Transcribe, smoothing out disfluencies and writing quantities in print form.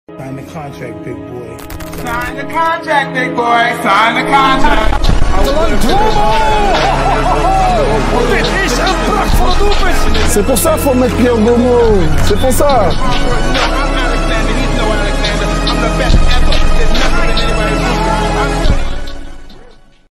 Sign the contract, big boy. Sign the contract, big boy. Sign the contract. C'est pour ça qu'il faut mettre Pierre Dwomoh. C'est pour ça.